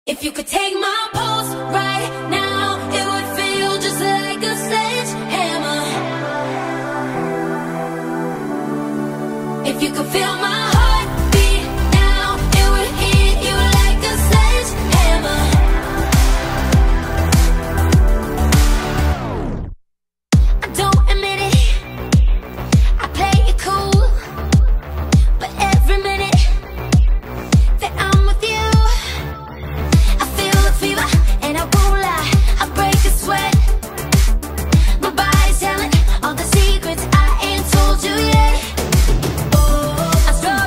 If you could take my pulse right now, it would feel just like a sledgehammer. If you could feel my heartbeat now, it would hit you like a sledgehammer. I don't admit it, I play it cool, but every minute that I'm with you, I feel a fever, and I won't lie, I break a sweat. My body's telling all the secrets I ain't told you yet. Oh, I'm strong.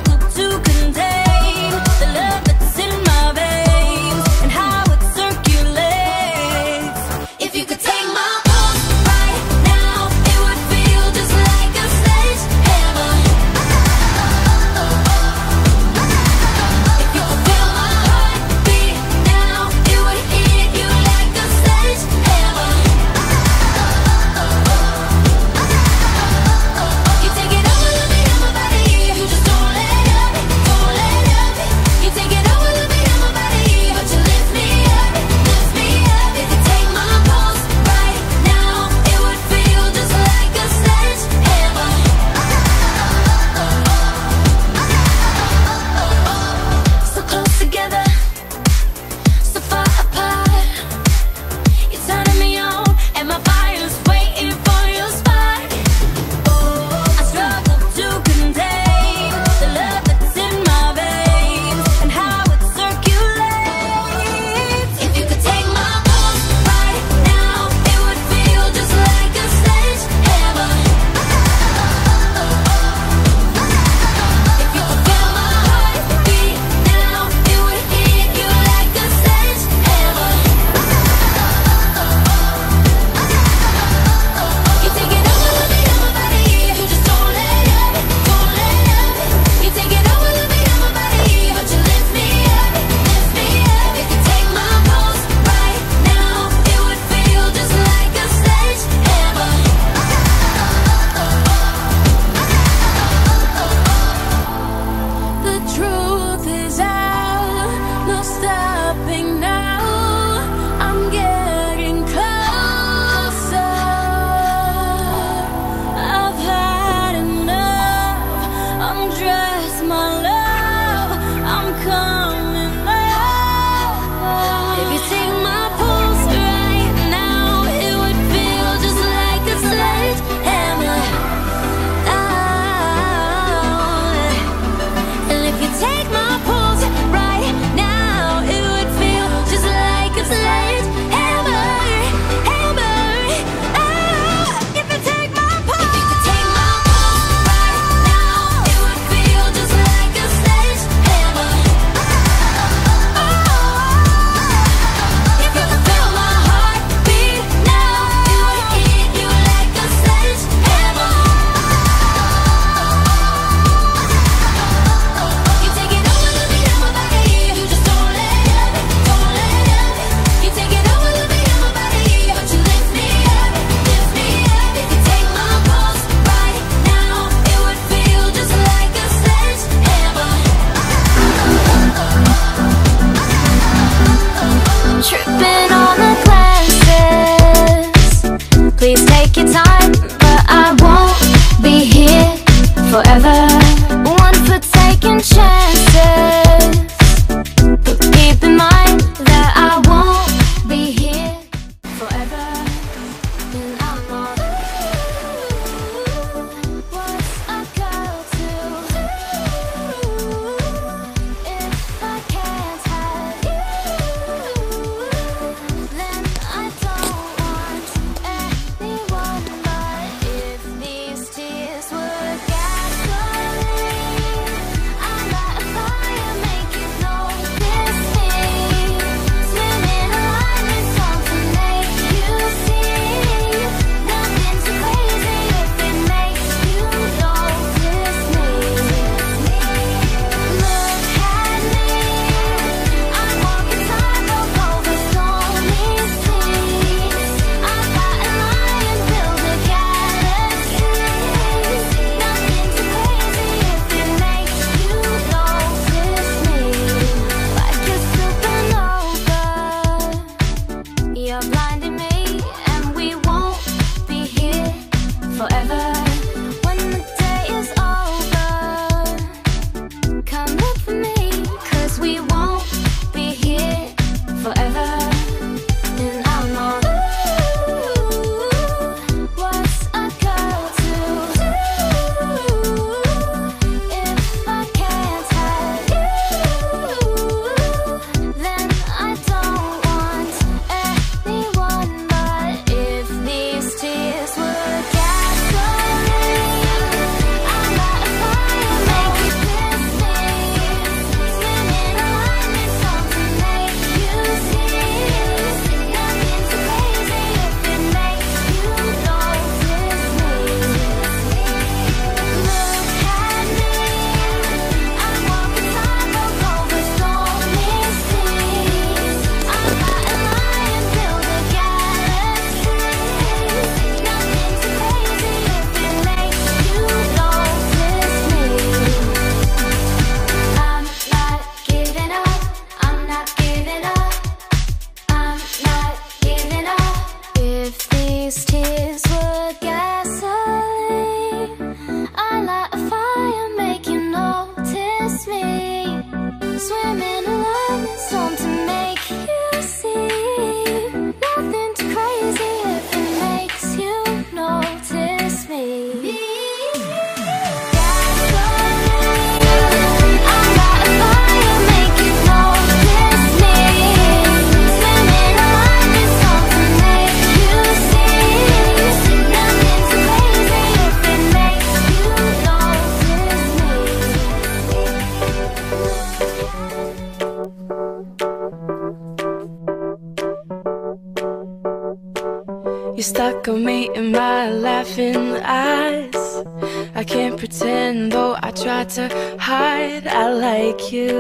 You're stuck on me in my laughing eyes. I can't pretend, though I try to hide. I like you,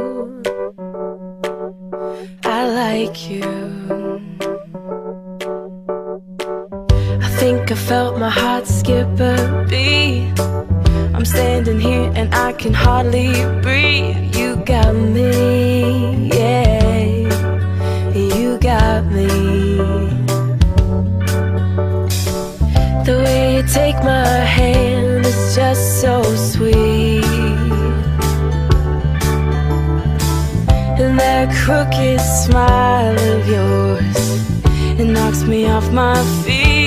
I like you. I think I felt my heart skip a beat. I'm standing here and I can hardly breathe. You got me, yeah, you got me. The way you take my hand is just so sweet, and that crooked smile of yours, it knocks me off my feet.